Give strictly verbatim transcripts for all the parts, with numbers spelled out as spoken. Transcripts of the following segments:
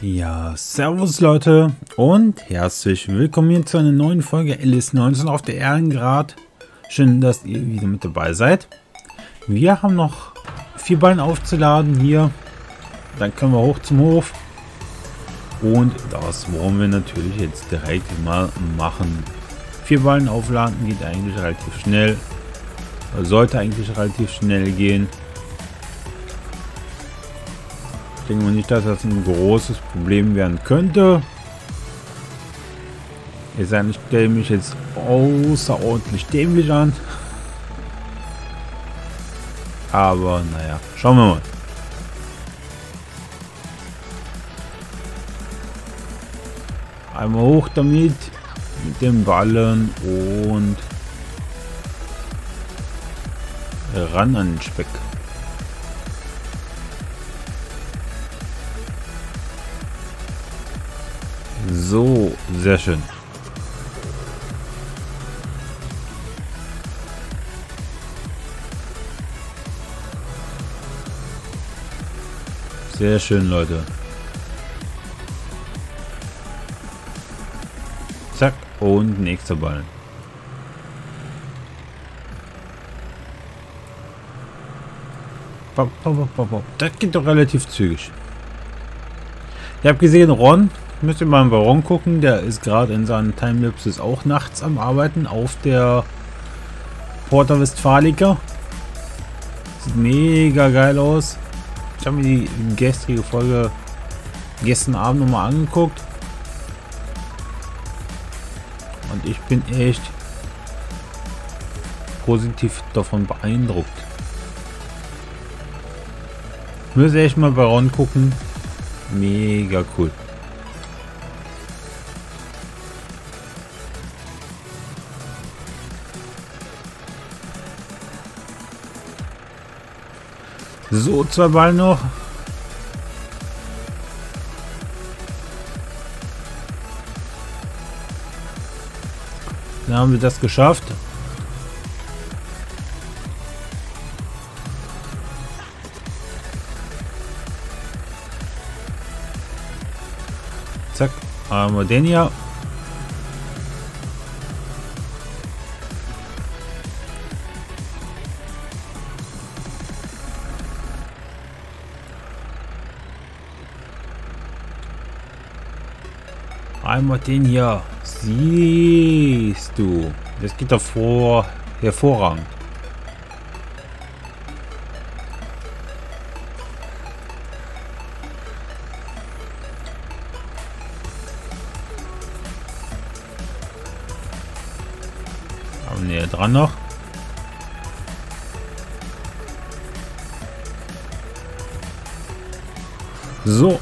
Ja, servus Leute und herzlich willkommen hier zu einer neuen Folge L S neunzehn auf der Ehrengrad. Schön, dass ihr wieder mit dabei seid. Wir haben noch vier Ballen aufzuladen hier. Dann können wir hoch zum Hof. Und das wollen wir natürlich jetzt direkt mal machen. Vier Ballen aufladen geht eigentlich relativ schnell. Sollte eigentlich relativ schnell gehen. Ich denke mal nicht, dass das ein großes Problem werden könnte. Ich sage, ich stelle mich jetzt außerordentlich dämlich an. Aber naja, schauen wir mal. Einmal hoch damit, mit dem Ballen und ran an den Speck. So, sehr schön. Sehr schön, Leute. Zack, und nächster Ball. Das geht doch relativ zügig. Ich habe gesehen, Ron, müsst ihr mal im Baron gucken, der ist gerade in seinen Timelapses auch nachts am Arbeiten auf der Porta Westfalica. Sieht mega geil aus. Ich habe mir die gestrige Folge gestern Abend nochmal angeguckt. Und ich bin echt positiv davon beeindruckt. Müsst ihr echt mal bei Ron gucken. Mega cool. So, zwei Ballen noch. Dann haben wir das geschafft. Zack, haben wir den hier. Einmal den hier. Siehst du. Das geht davor hervorragend. Aber näher dran noch. So.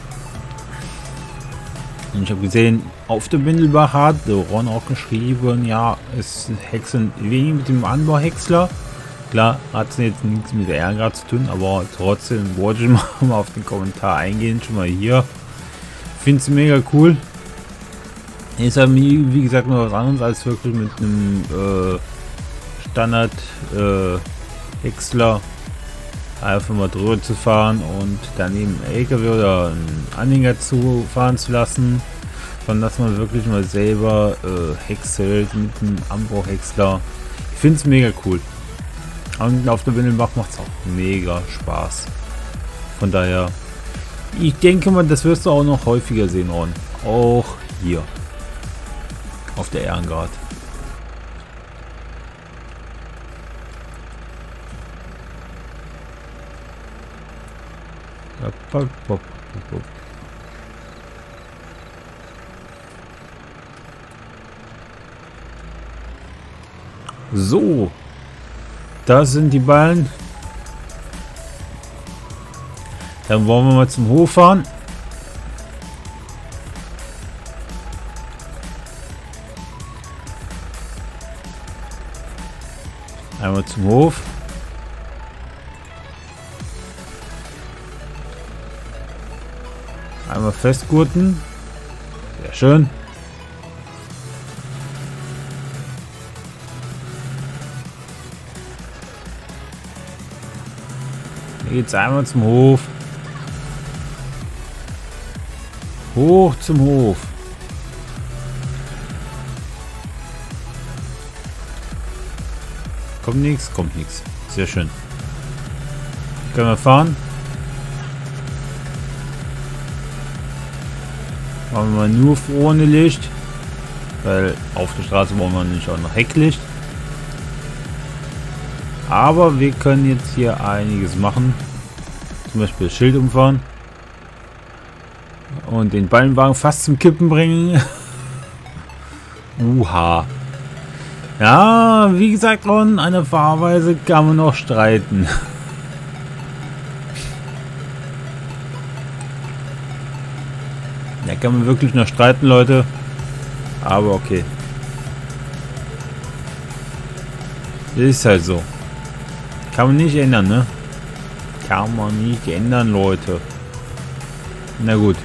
Und ich habe gesehen, auf der Bindelbach hat Ron auch geschrieben, ja, es hexen wenig mit dem Anbauhäcksler. Klar, hat es jetzt nichts mit der Ehrengrad zu tun, aber trotzdem wollte ich mal auf den Kommentar eingehen, schon mal hier. Finde es mega cool. Ist ja wie gesagt noch was anderes als wirklich mit einem äh, Standard äh, Häcksler einfach mal drüber zu fahren und daneben L K W oder einen Anhänger zu fahren zu lassen, sondern dass man wirklich mal selber äh, häckselt mit einem Anbauhäcksler. Ich finde es mega cool. Und auf der Bindelbach macht es auch mega Spaß. Von daher, ich denke mal, das wirst du auch noch häufiger sehen, Ron. Auch hier auf der Ehrengrad. So, das sind die Ballen. Dann wollen wir mal zum Hof fahren. Einmal zum Hof. Einmal festgurten. Sehr schön. Hier geht's einmal zum Hof. Hoch zum Hof. Kommt nichts, kommt nichts. Sehr schön. Können wir fahren? Machen wir mal nur ohne Licht. Weil auf der Straße brauchen wir nicht auch noch Hecklicht. Aber wir können jetzt hier einiges machen. Zum Beispiel das Schild umfahren. Und den Ballenwagen fast zum Kippen bringen. Uha. Ja, wie gesagt, an einer Fahrweise kann man noch streiten. Da kann man wirklich noch streiten, Leute. Aber okay. Ist halt so. Kann man nicht ändern, ne? Kann man nicht ändern, Leute. Na gut.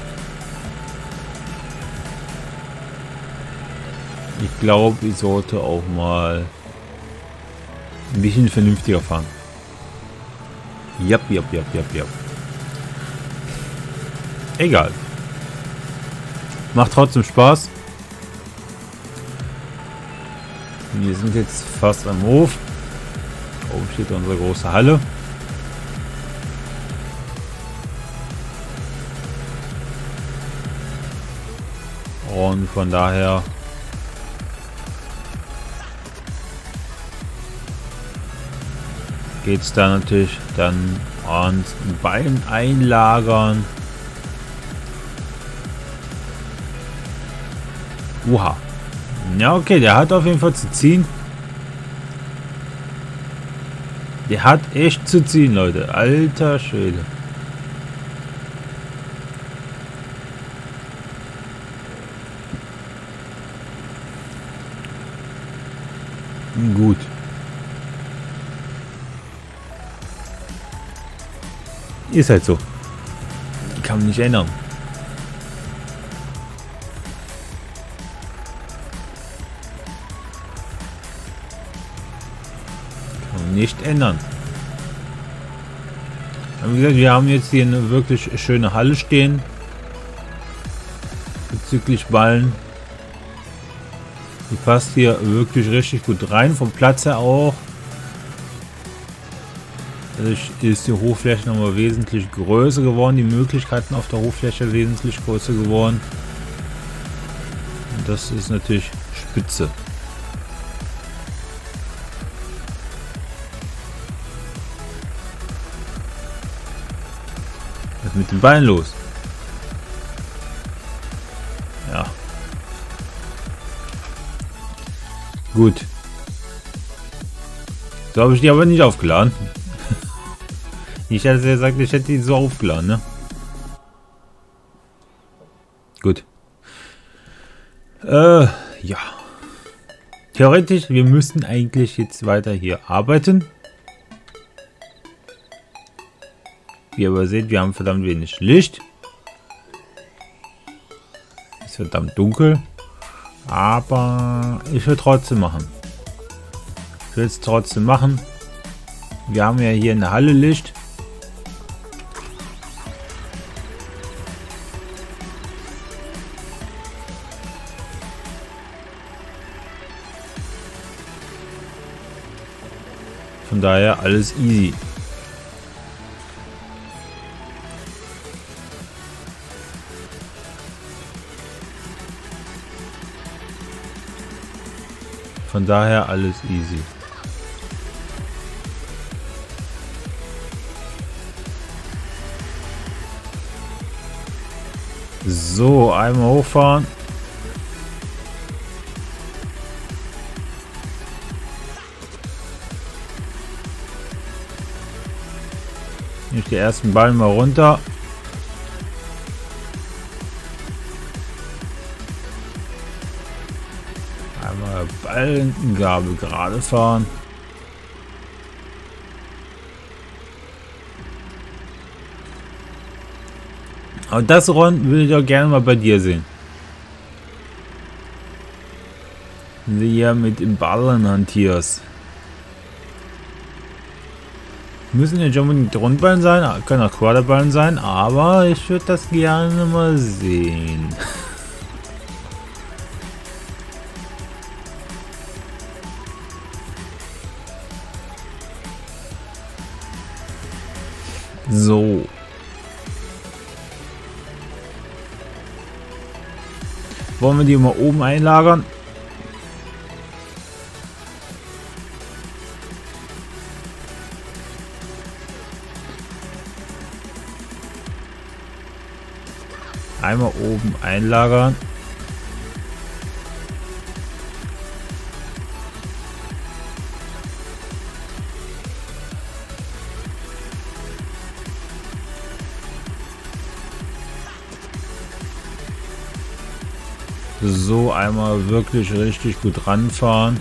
Ich glaube, ich sollte auch mal ein bisschen vernünftiger fahren. Jap, jap, jap, jap, jap. Egal. Macht trotzdem Spaß. Wir sind jetzt fast am Hof. Oben steht unsere große Halle. Und von daher geht es da natürlich dann ans Ballen einlagern. Oha. Ja, okay, der hat auf jeden Fall zu ziehen. Der hat echt zu ziehen, Leute. Alter Schwede. Gut. Ist halt so. Kann man nicht ändern. Kann man nicht ändern. Aber wie gesagt, wir haben jetzt hier eine wirklich schöne Halle stehen. Bezüglich Ballen. Die passt hier wirklich richtig gut rein. Vom Platz her auch. Dadurch ist die Hochfläche nochmal wesentlich größer geworden. Die Möglichkeiten auf der Hochfläche wesentlich größer geworden. Und das ist natürlich spitze. Was ist mit den Beinen los? Ja. Gut. So habe ich die aber nicht aufgeladen. Ich hätte gesagt, ich hätte die so aufgeladen, ne? Gut. Äh, ja. Theoretisch, wir müssten eigentlich jetzt weiter hier arbeiten. Wie ihr aber seht, wir haben verdammt wenig Licht. Ist verdammt dunkel. Aber ich will trotzdem machen. Ich will es trotzdem machen. Wir haben ja hier in der Halle Licht. Von daher alles easy. Von daher alles easy. So, einmal hochfahren. Nehme ich die ersten Ballen mal runter. Einmal Ballengabel gerade fahren. Aber das, Ron, will ich auch gerne mal bei dir sehen. Wenn du hier mit dem Ballen hantierst. Müssen ja schon unbedingt Rundballen sein, können auch Quaderballen sein, aber ich würde das gerne mal sehen. So. Wollen wir die mal oben einlagern? Einmal oben einlagern. So, einmal wirklich richtig gut ranfahren.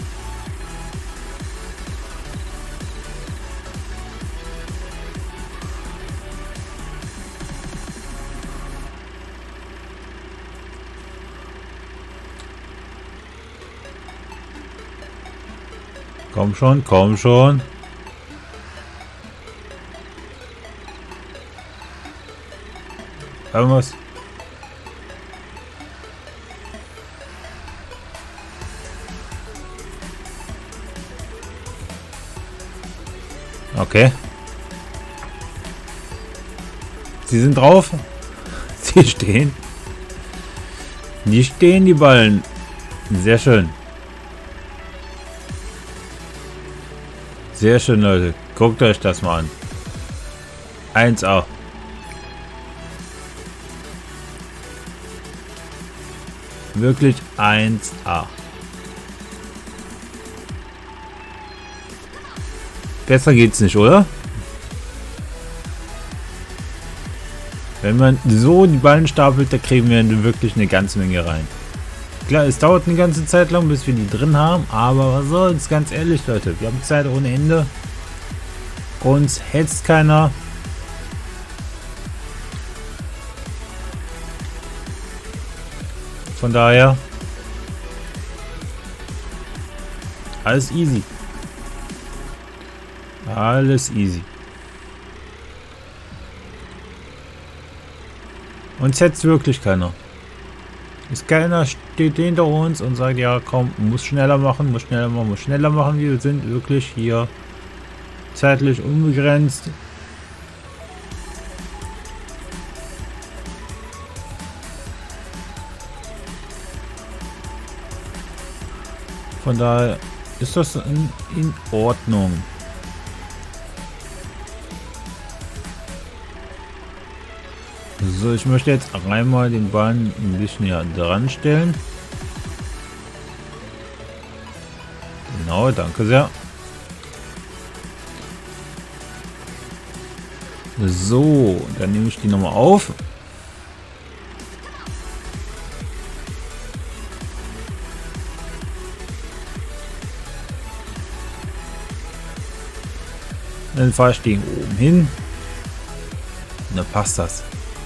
Komm schon, komm schon. Irgendwas. Okay. Sie sind drauf. Sie stehen. Nicht stehen die Ballen. Sehr schön. Sehr schön, Leute. Guckt euch das mal an. eins A. Wirklich eins A. Besser geht's nicht, oder? Wenn man so die Ballen stapelt, da kriegen wir wirklich eine ganze Menge rein. Klar, es dauert eine ganze Zeit lang, bis wir die drin haben, aber was soll's, ganz ehrlich, Leute. Wir haben Zeit ohne Ende. Uns hetzt keiner. Von daher alles easy. Alles easy. Uns hetzt wirklich keiner. Ist keiner steht hinter uns und sagt, ja komm, muss schneller machen, muss schneller machen, muss schneller machen. Wir sind wirklich hier zeitlich unbegrenzt. Von daher ist das in, in Ordnung. So, ich möchte jetzt einmal den Bahn ein bisschen hier dran stellen. Genau, danke sehr. So, dann nehme ich die nochmal auf. Dann fahre ich den oben hin. Und dann passt das.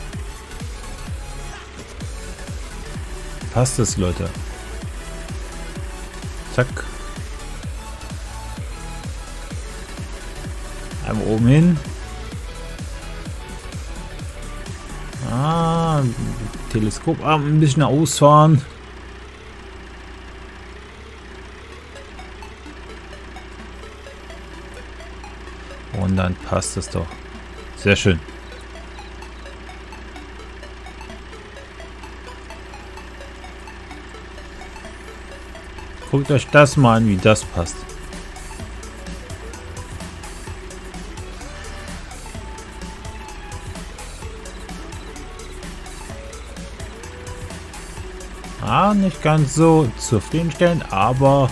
Passt es, Leute. Zack. Einmal oben hin. Ah, Teleskoparm ein bisschen ausfahren. Und dann passt es doch. Sehr schön. Guckt euch das mal an, wie das passt. Ah, nicht ganz so zufriedenstellend, aber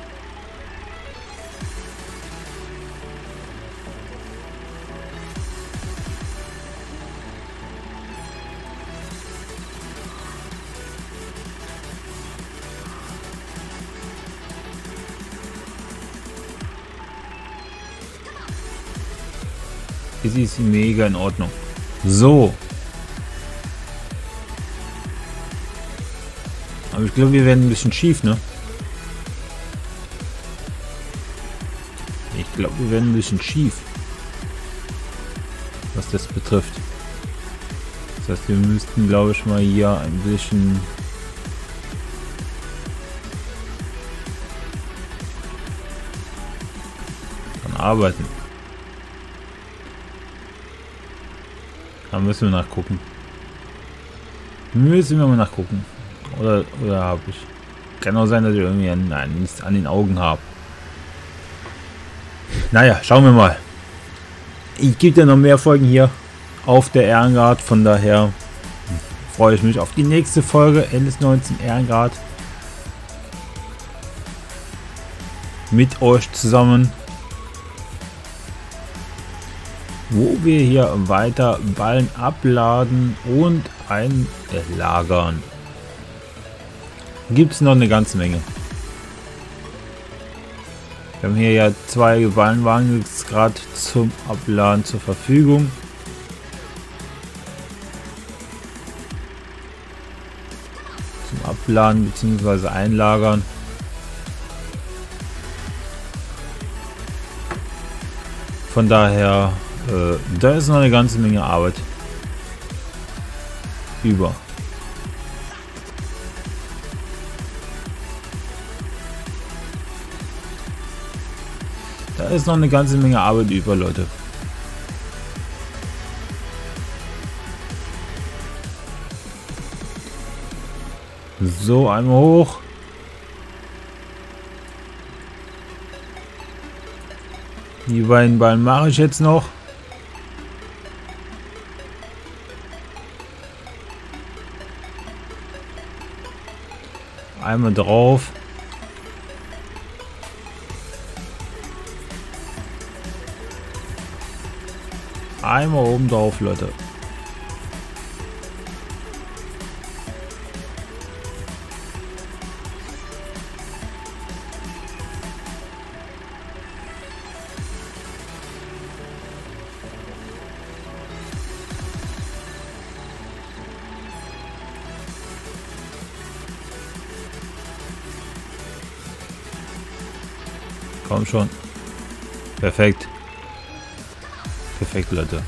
es ist mega in Ordnung. So. Aber ich glaube, wir werden ein bisschen schief, ne? Ich glaube, wir werden ein bisschen schief. was das betrifft. Das heißt, wir müssten, glaube ich, mal hier ein bisschen dran arbeiten. Da müssen wir nachgucken. Müssen wir mal nachgucken. Oder, oder habe ich... Kann auch sein, dass ich irgendwie ein, ein, nichts an den Augen habe. Naja, schauen wir mal. Ich gebe ja noch mehr Folgen hier auf der Ehrengard. Von daher freue ich mich auf die nächste Folge. L S neunzehn Ehrengard. Mit euch zusammen. Wo wir hier weiter Ballen abladen und einlagern. Gibt es noch eine ganze Menge. Wir haben hier ja zwei Ballenwagen jetzt gerade zum Abladen zur Verfügung. Zum Abladen bzw. einlagern. Von daher, äh, da ist noch eine ganze Menge Arbeit über. Da ist noch eine ganze Menge Arbeit über, Leute. So, einmal hoch. Die beiden Ballen mache ich jetzt noch. Einmal drauf. Einmal oben drauf, Leute. Komm schon. Perfekt. Perfekt, Leute.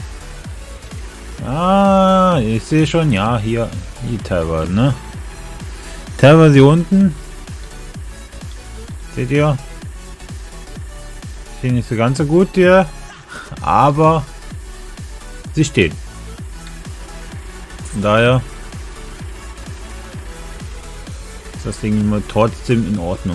Ah, ich sehe schon, ja, hier, hier teilweise, ne? Teilweise hier unten. Seht ihr? Sehen nicht so ganz so gut hier, aber sie stehen. Von daher ist das Ding immer trotzdem in Ordnung.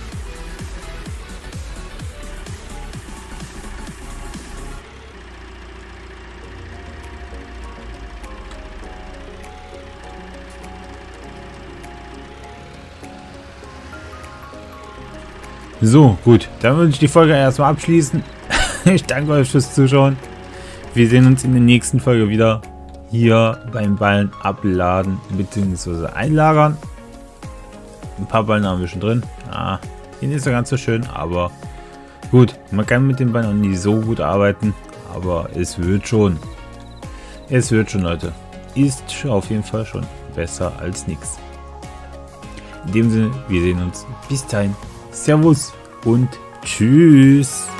So, gut. Dann würde ich die Folge erstmal abschließen. Ich danke euch fürs Zuschauen. Wir sehen uns in der nächsten Folge wieder hier beim Ballen abladen bzw. einlagern. Ein paar Ballen haben wir schon drin. Ah, die ist ja ganz so schön, aber gut. Man kann mit den Ballen auch nicht so gut arbeiten, aber es wird schon. Es wird schon, Leute. Ist auf jeden Fall schon besser als nichts. In dem Sinne, wir sehen uns. Bis dahin. Servus und tschüss.